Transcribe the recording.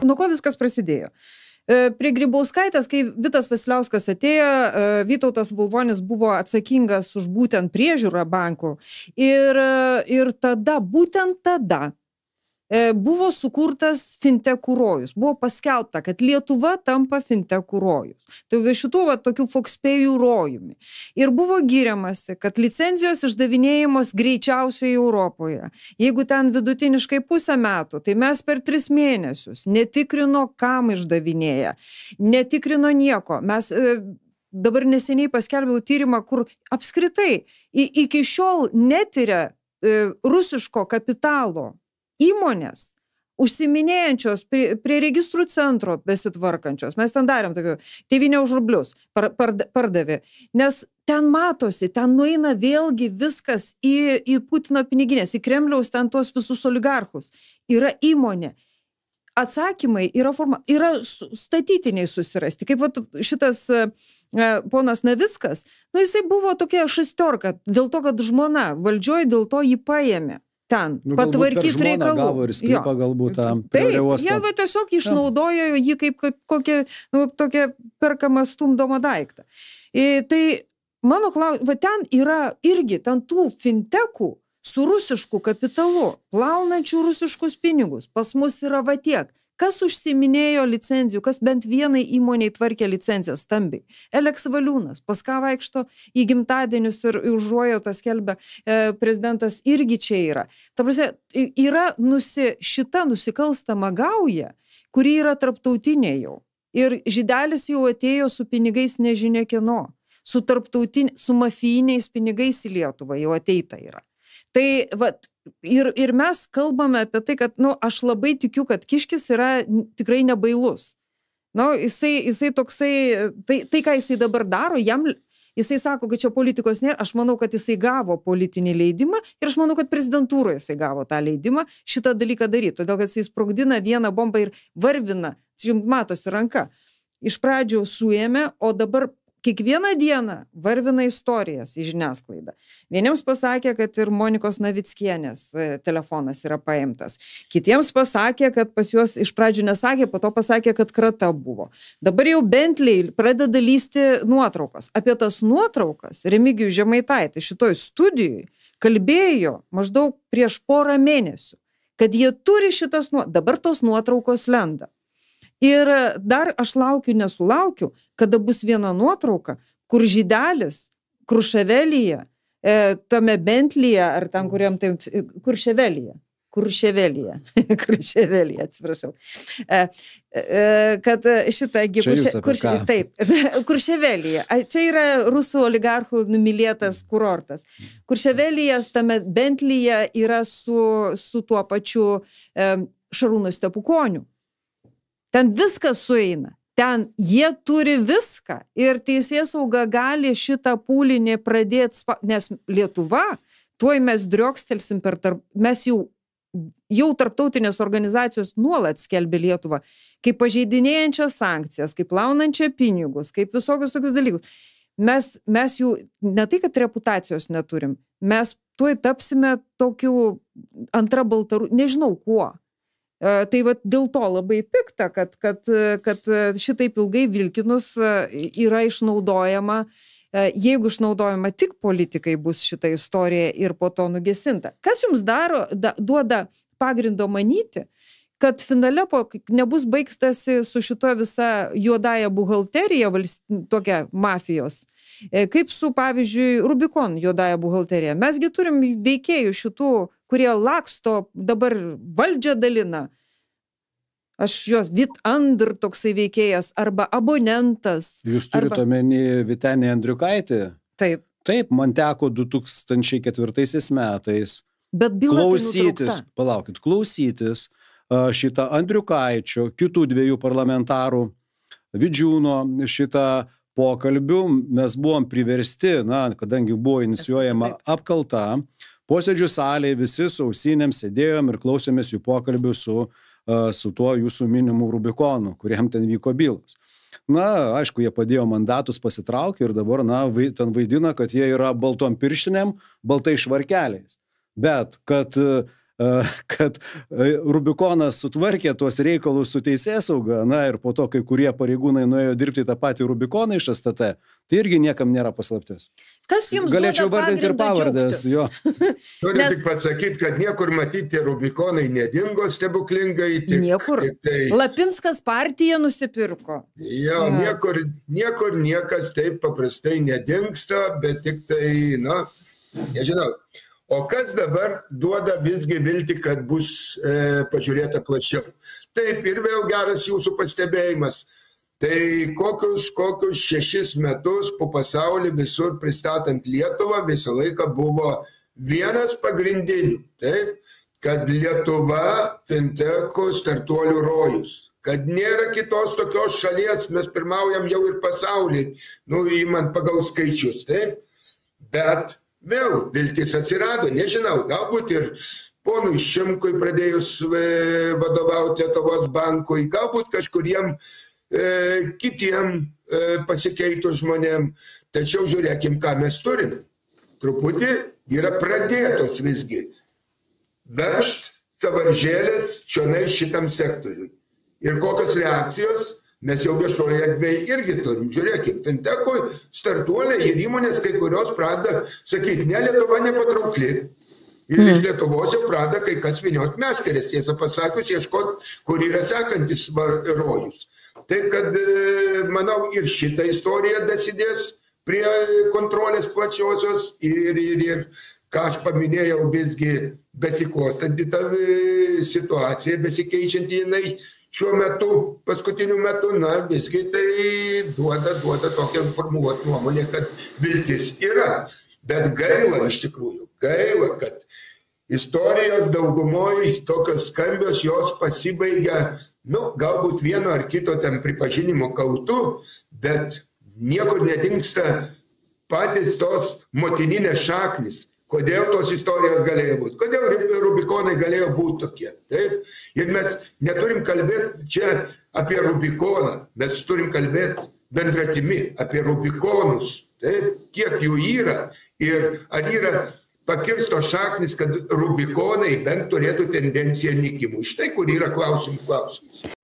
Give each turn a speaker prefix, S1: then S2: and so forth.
S1: nuo ko viskas prasidėjo? Prie Grybauskaitės, kai Vitas Vasiliauskas atėjo, Vytautas Valvonis buvo atsakingas už būtent priežiūrą bankų ir tada, būtent tada, buvo sukurtas fintechų rojus. Buvo paskelbta, kad Lietuva tampa fintechų rojus. Tai šitų tokių fokspėjų rojumi. Ir buvo giriamasi, kad licenzijos išdavinėjimos greičiausiai Europoje. Jeigu ten vidutiniškai 1,5 metų, tai mes per 3 mėnesius netikrino, kam išdavinėja. Netikrino nieko. Mes dabar neseniai paskelbiau tyrimą, kur apskritai iki šiol netiria rusiško kapitalo įmonės, užsiminėjančios prie registrų centro besitvarkančios. Mes ten darėm tokio Tėvynė už rublius, pardavė. Nes ten matosi, ten nueina vėlgi viskas į Putino piniginės, į Kremliaus ten tuos visus oligarchus. Yra įmonė. Atsakymai yra statytiniai susirasti. Kaip šitas ponas Navickas, jisai buvo tokia šestiorka, dėl to, kad žmona valdžioj dėl to jį paėmė. Ten, patvarkyti reikalų.
S2: Gavo ir sklypą galbūt tą
S1: uostą. Jie tiesiog išnaudojo jį kaip tokią perkamą stumdomą daiktą. Tai mano klausimas, ten yra irgi ten tų fintechų su rusišku kapitalu, plaunančių rusiškus pinigus. Pas mus yra tiek. Kas užsiminėjo licenzijų, kas bent vienai įmoniai tvarkė licenciją stambiai? Eleks Valiūnas, pas ką vaikšto į gimtadienius ir užuojautą skelbia prezidentas irgi čia yra. Ta prasme, yra šita nusikalstama gauja, kuri yra tarptautinė jau. Ir Žydelis jau atėjo su pinigais nežinia kieno. Su mafijiniais pinigais į Lietuvą jau ateita yra. Tai ir mes kalbame apie tai, kad aš labai tikiu, kad Kiškis yra tikrai nebailus. Jisai toksai, tai ką jisai dabar daro, jisai sako, kad čia politikos nėra, aš manau, kad jisai gavo politinį leidimą ir aš manau, kad prezidentūroje jisai gavo tą leidimą šitą dalyką daryti, todėl kad jisai sprogdina vieną bombą ir varvina, čia matosi ranka. Iš pradžių suėmė, o dabar kiekvieną dieną varvina istorijas į žiniasklaidą. Vieniems pasakė, kad ir Monikos Navickienės telefonas yra paimtas. Kitiems pasakė, kad pas juos iš pradžių nesakė, po to pasakė, kad krata buvo. Dabar jau Bentley pradeda lysti nuotraukas. Apie tas nuotraukas Remigijus Žemaitaitis šitoj studijoj kalbėjo maždaug prieš 1 mėnesių, kad jie turi šitas dabar tos nuotraukos lenda. Ir dar aš nesulaukiu, kada bus viena nuotrauka, kur Žydelis Kruševelyje, tame Bentleyje, ar ten kuriam tai, Kurševelyje, atsiprašau. Kad šitą Kurševelyje. Čia yra rusų oligarchų numylėtas kurortas. Kurševelyje, tame Bentleyje yra su tuo pačiu Šarūnu Stepukoniu. Ten viskas sueina. Ten jie turi viską. Ir teisėsauga gali šitą pūlinį pradėti, nes Lietuva, tuoj mes driokstelsim mes jau tarptautinės organizacijos nuolat skelbia Lietuvą, kaip pažeidinėjančias sankcijas, kaip plaunančią pinigus, kaip visokius tokius dalykus. Mes jų ne tai, kad reputacijos neturim, mes tuoj tapsime tokiu antra nežinau kuo. Tai dėl to labai pikta, kad šitaip ilgai vilkinus yra išnaudojama, jeigu išnaudojama tik politikai bus šita istorija ir po to nugesinta. Kas jums duoda pagrindo manyti, kad finale nebus baigstasi su šito visa juodąja buhalterija, tokia mafijos, kaip su, pavyzdžiui, Rubikon juodąja buhalterija. Mesgi turim veikėjų šitų, kurie laksto, dabar valdžią dalina. Aš jos Vitandr toksai veikėjas, arba abonentas.
S2: Jūs turite omeny Vytenį Andriukaitį?
S1: Taip.
S2: Taip, man teko 2004 metais klausytis šitą Andriukaičio, kitų 2 parlamentarų, Vidžiūno šitą pokalbių. Mes buvom priversti, kadangi buvo inicijuojama apkalta, posėdžių salėje visi su ausinėm sėdėjom ir klausėmės jų pokalbių su tuo jūsų minimu Rubikonu, kuriam ten vyko bylos. Aišku, jie padėjo mandatus, pasitraukė ir dabar, ten vaidina, kad jie yra baltom pirštinėm, baltai švarkeliais. Bet, kad kad Rubikonas sutvarkė tuos reikalus su teisėsauga, na ir po to kai kurie pareigūnai nuėjo dirbti tą patį Rubikoną iš STT, tai irgi niekam nėra paslaptis.
S1: Kas jums
S2: galėčiau vardinti ir pavardės, jo.
S3: Noriu tik pasakyti, kad niekur matyti Rubikonai nedingo stebuklingai.
S1: Niekur. Lapinskas partiją nusipirko.
S3: Jo, niekur niekas taip paprastai nedingsta, bet tik tai, na, nežinau. O kas dabar duoda visgi viltį, kad bus pažiūrėta plačiau? Taip, ir vėl geras jūsų pastebėjimas. Tai kokius 6 metus po pasaulį visur pristatant Lietuvą visą laiką buvo vienas pagrindinių, taip, kad Lietuva fintechų startuolių rojus. Kad nėra kitos tokios šalies, mes pirmaujam jau ir pasaulį, įmant pagal skaičius, taip. Bet vėl viltis atsirado, nežinau, galbūt ir ponui Šimkui pradėjus vadovauti Lietuvos bankui, galbūt kažkuriem kitiem pasikeitus žmonėm. Tačiau žiūrėkim, ką mes turim. Truputį yra pradėtos visgi vežt savaržėlės čionai šitam sektoriui. Ir kokios reakcijos mes jau viešoje erdvėje irgi turim. Žiūrėkim, fintechų startuoliai ir įmonės kai kurios pradeda sakyti, ne, Lietuva nepatraukli. Ir iš Lietuvos jau pradeda kai kas vyniot meškerės, tiesą pasakius, ieškot, kur yra sekantis rojus. Taip, kad, manau, ir šitą istoriją dasidės prie kontrolės plačiosios ir ką aš paminėjau, visgi besiklostanti ta situacija, besikeičianti jinai šiuo metu, paskutiniu metu, na, visgi tai duoda tokią formuluot nuomonę, kad viltis yra. Bet gaila iš tikrųjų, gaila, kad istorijos daugumoje tokios skambios jos pasibaigia, galbūt vieno ar kito ten pripažinimo kaltu, bet niekur nedingsta patys tos motininės šaknis. Kodėl tos istorijos galėjo būti? Kodėl Rubikonai galėjo būti tokie? Taip? Ir mes neturim kalbėti čia apie Rubikoną, mes turim kalbėti bendratimi apie Rubikonus. Taip? Kiek jų yra ir ar yra pakirstos šaknis, kad Rubikonai bent turėtų tendenciją nykimų. Štai kur yra klausimas.